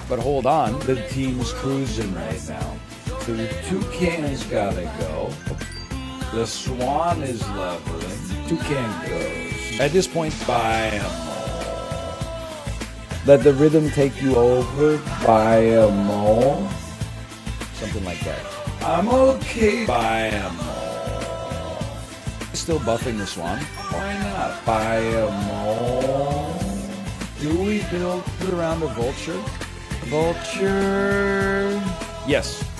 But hold on, the team's cruising right now. So the toucan's gotta go. The swan is leveling. Toucan goes. At this point, buy a mole. Let the rhythm take you over. Buy a mole. Something like that. I'm okay. Buy a mole. Still buffing the swan? Why not? Buy a mole. Do we build around a vulture? Vulture. Yes.